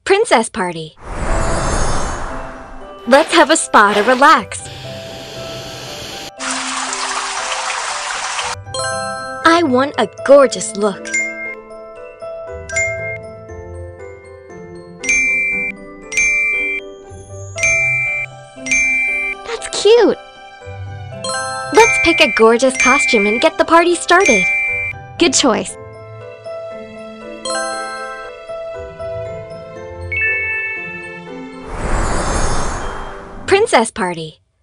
Princess party. Let's have a spa to relax. I want a gorgeous look. That's cute. Let's pick a gorgeous costume and get the party started. Good choice. Princess party.